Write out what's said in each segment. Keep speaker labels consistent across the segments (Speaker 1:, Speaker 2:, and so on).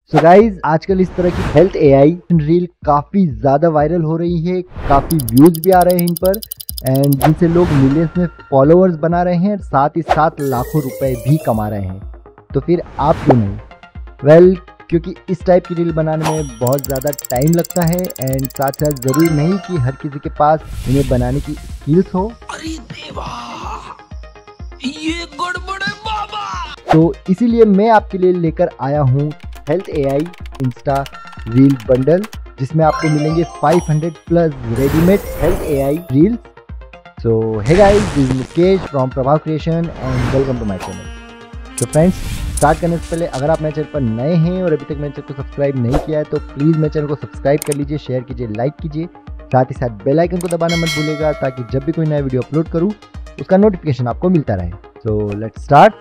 Speaker 1: So guys आजकल इस तरह की हेल्थ एआई रील काफ़ी ज़्यादा वायरल हो रही है, काफ़ी व्यूज़ भी आ रहे हैं इन पर एंड जिनसे लोग मिलियंस में फॉलोअर्स बना रहे हैं, साथ ही साथ लाखों रुपए भी कमा रहे हैं। तो फिर आप क्यों नहीं? वेल, क्योंकि इस टाइप की रील बनाने में बहुत ज़्यादा टाइम लगता है एंड साथ साथ ज़रूरी नहीं कि हर किसी के पास इन्हें बनाने की स्किल्स हो।
Speaker 2: अरे देवा, ये गड़बड़ है बाबा।
Speaker 1: तो इसीलिए मैं आपके लिए लेकर आया हूँ health AI insta reel bundle, जिसमें आपको मिलेंगे 500 plus readymade health AI reels. So hey guys, this is Mukesh from Prabhav creation and welcome to my channel. तो फ्रेंड्स, स्टार्ट करने से पहले अगर आप मेरे चैनल पर नए हैं और अभी तक मेरे चैनल को सब्सक्राइब नहीं किया है तो प्लीज़ मेरे चैनल को सब्सक्राइब कर लीजिए, शेयर कीजिए, लाइक कीजिए, साथ ही साथ बेल आइकन को दबाना मत भूलिएगा ताकि जब भी कोई नया वीडियो अपलोड करूँ उसका नोटिफिकेशन आपको मिलता रहे। So let's start.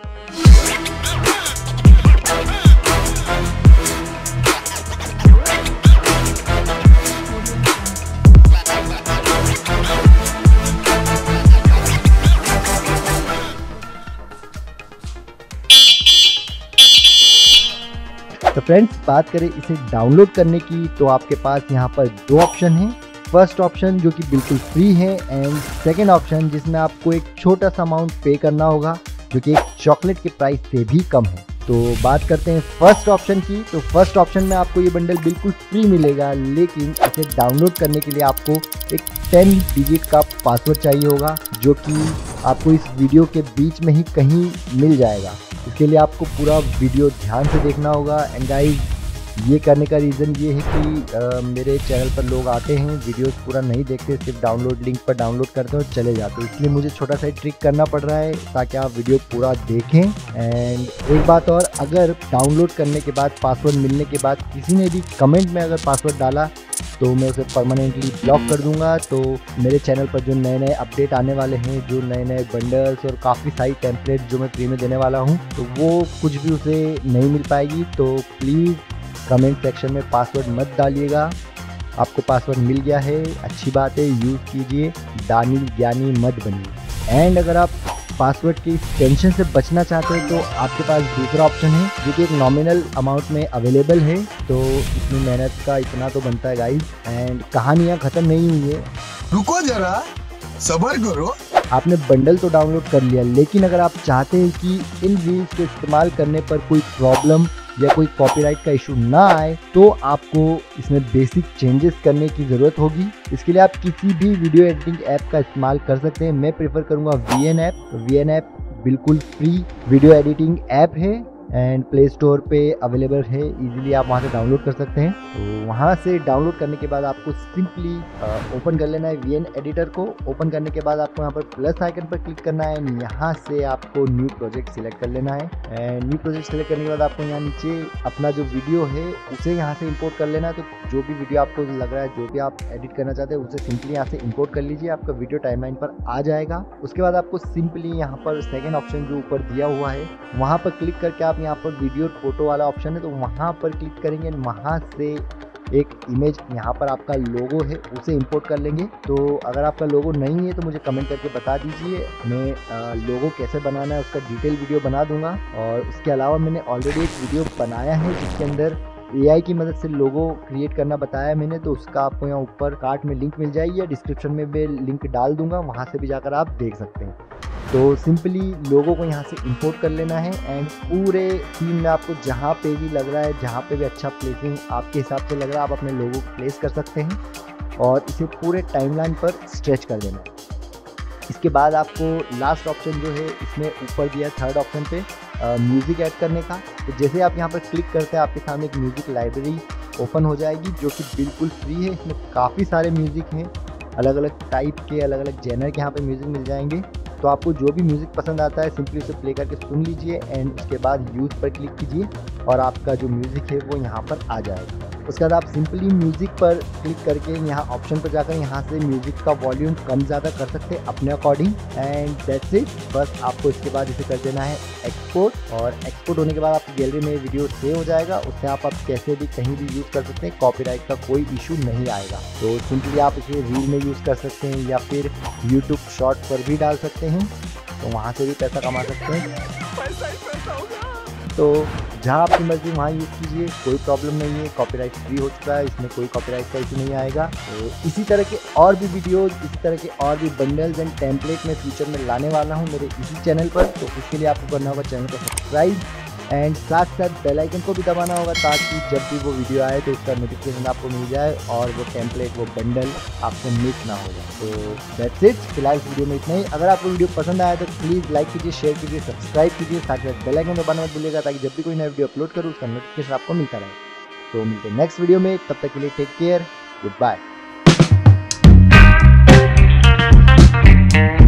Speaker 1: तो फ्रेंड्स, बात करें इसे डाउनलोड करने की तो आपके पास यहाँ पर दो ऑप्शन हैं। फर्स्ट ऑप्शन जो कि बिल्कुल फ्री है एंड सेकंड ऑप्शन जिसमें आपको एक छोटा सा अमाउंट पे करना होगा जो कि एक चॉकलेट के प्राइस से भी कम है। तो बात करते हैं फर्स्ट ऑप्शन की। तो फर्स्ट ऑप्शन में आपको ये बंडल बिल्कुल फ्री मिलेगा, लेकिन इसे डाउनलोड करने के लिए आपको एक 10 डिजिट का पासवर्ड चाहिए होगा जो कि आपको इस वीडियो के बीच में ही कहीं मिल जाएगा। इसके लिए आपको पूरा वीडियो ध्यान से देखना होगा एंड गाइस, ये करने का रीज़न ये है कि मेरे चैनल पर लोग आते हैं, वीडियोस पूरा नहीं देखते, सिर्फ डाउनलोड लिंक पर डाउनलोड करते हैं और चले जाते हैं। इसलिए मुझे छोटा सा ट्रिक करना पड़ रहा है ताकि आप वीडियो पूरा देखें। एंड एक बात और, अगर डाउनलोड करने के बाद पासवर्ड मिलने के बाद किसी ने भी कमेंट में अगर पासवर्ड डाला तो मैं उसे परमानेंटली ब्लॉक कर दूंगा। तो मेरे चैनल पर जो नए नए अपडेट आने वाले हैं, जो नए नए बंडल्स और काफ़ी सारी टेम्पलेट जो मैं फ्री में देने वाला हूं, तो वो कुछ भी उसे नहीं मिल पाएगी। तो प्लीज़ कमेंट सेक्शन में पासवर्ड मत डालिएगा। आपको पासवर्ड मिल गया है, अच्छी बात है, यूज़ कीजिए, दानी ज्ञानी मत बनिए। एंड अगर आप पासवर्ड की टेंशन से बचना चाहते हैं तो आपके पास दूसरा ऑप्शन है जो कि एक नॉमिनल अमाउंट में अवेलेबल है। तो इसमें मेहनत का इतना तो बनता है गाइस, एंड कहानियाँ ख़त्म नहीं हुई है,
Speaker 2: रुको जरा, सब्र करो।
Speaker 1: आपने बंडल तो डाउनलोड कर लिया, लेकिन अगर आप चाहते हैं कि इन रील्स के इस्तेमाल करने पर कोई प्रॉब्लम या कोई कॉपीराइट का इशू ना आए तो आपको इसमें बेसिक चेंजेस करने की ज़रूरत होगी। इसके लिए आप किसी भी वीडियो एडिटिंग ऐप का इस्तेमाल कर सकते हैं। मैं प्रेफर करूँगा VN ऐप। VN ऐप बिल्कुल फ्री वीडियो एडिटिंग ऐप है एंड प्ले स्टोर पे अवेलेबल है, इजीली आप वहाँ से डाउनलोड कर सकते हैं। तो वहाँ से डाउनलोड करने के बाद आपको सिंपली ओपन कर लेना है VN एडिटर को। ओपन करने के बाद आपको यहाँ पर प्लस आइकन पर क्लिक करना है, यहाँ से आपको न्यू प्रोजेक्ट सिलेक्ट कर लेना है एंड न्यू प्रोजेक्ट सिलेक्ट करने के बाद आपको यहाँ नीचे अपना जो वीडियो है उसे यहाँ से इम्पोर्ट कर लेना है। तो जो भी वीडियो आपको लग रहा है, जो भी आप एडिट करना चाहते हैं, उसे सिंपली यहाँ से इम्पोर्ट कर लीजिए, आपका वीडियो टाइमलाइन पर आ जाएगा। उसके बाद आपको सिंपली यहाँ पर सेकेंड ऑप्शन जो ऊपर दिया हुआ है वहाँ पर क्लिक करके आप यहाँ पर वीडियो फोटो वाला ऑप्शन है तो वहाँ पर क्लिक करेंगे, वहाँ से एक इमेज यहाँ पर आपका लोगो है उसे इंपोर्ट कर लेंगे। तो अगर आपका लोगो नहीं है तो मुझे कमेंट करके बता दीजिए, मैं लोगो कैसे बनाना है उसका डिटेल वीडियो बना दूंगा। और उसके अलावा मैंने ऑलरेडी एक वीडियो बनाया है जिसके अंदर AI की मदद से लोगो क्रिएट करना बताया मैंने, तो उसका आपको यहाँ ऊपर कार्ट में लिंक मिल जाएगी या डिस्क्रिप्शन में भी लिंक डाल दूंगा, वहाँ से भी जाकर आप देख सकते हैं। तो सिंपली लोगों को यहाँ से इंपोर्ट कर लेना है एंड पूरे सीन में आपको जहाँ पे भी लग रहा है, जहाँ पे भी अच्छा प्लेसिंग आपके हिसाब से लग रहा है, आप अपने लोगो को प्लेस कर सकते हैं और इसे पूरे टाइमलाइन पर स्ट्रेच कर देना है। इसके बाद आपको लास्ट ऑप्शन जो है इसमें ऊपर दिया थर्ड ऑप्शन पे म्यूज़िक ऐड करने का। तो जैसे आप यहाँ पर क्लिक करते हैं आपके सामने एक म्यूज़िक लाइब्रेरी ओपन हो जाएगी जो कि बिल्कुल फ्री है। इसमें काफ़ी सारे म्यूज़िक हैं, अलग अलग टाइप के, अलग अलग जेनर के यहाँ पे म्यूज़िक मिल जाएंगे। तो आपको जो भी म्यूज़िक पसंद आता है सिंपली उसे प्ले करके सुन लीजिए एंड उसके बाद यूज़ पर क्लिक कीजिए और आपका जो म्यूज़िक है वो यहाँ पर आ जाएगा। उसके बाद आप सिंपली म्यूज़िक पर क्लिक करके यहाँ ऑप्शन पर जाकर यहाँ से म्यूज़िक का वॉल्यूम कम ज़्यादा कर सकते हैं अपने अकॉर्डिंग एंड दैट्स इट। बस आपको इसके बाद इसे कर देना है एक्सपोर्ट, और एक्सपोर्ट होने के बाद आपकी गैलरी में वीडियो सेव हो जाएगा। उससे आप कैसे भी कहीं भी यूज़ कर सकते हैं, कॉपीराइट का कोई इशू नहीं आएगा। तो सिंपली आप इसे रील में यूज़ कर सकते हैं या फिर यूट्यूब शॉर्ट पर भी डाल सकते हैं, तो वहाँ से भी पैसा कमा सकते हैं। तो जहाँ आपकी मर्जी वहाँ यूज़ कीजिए, कोई प्रॉब्लम नहीं है, कॉपीराइट फ्री हो चुका है, इसमें कोई कॉपीराइट का इशू नहीं आएगा। तो इसी तरह के और भी वीडियोस, इसी तरह के और भी बंडल्स एंड टेम्पलेट में फ्यूचर में लाने वाला हूँ मेरे इसी चैनल पर। तो उसके लिए आपको करना होगा चैनल को सब्सक्राइब एंड साथ साथ बेल आइकन को भी दबाना होगा, ताकि जब भी वो वीडियो आए तो उसका नोटिफिकेशन आपको मिल जाए और वो टेम्पलेट, वो बंडल आपसे मिस ना होगा। तो दैट्स इट, फिलहाल इस वीडियो में इतना ही। अगर आपको वीडियो पसंद आया तो प्लीज़ लाइक कीजिए, शेयर कीजिए, सब्सक्राइब कीजिए, साथ साथ बेल आइकन दबाना मत भूलिएगा, ताकि जब भी कोई नया वीडियो अपलोड करूँ उसका नोटिफिकेशन आपको मिलता रहे। तो मिलते हैं नेक्स्ट वीडियो में, तब तक के लिए टेक केयर, गुड बाय।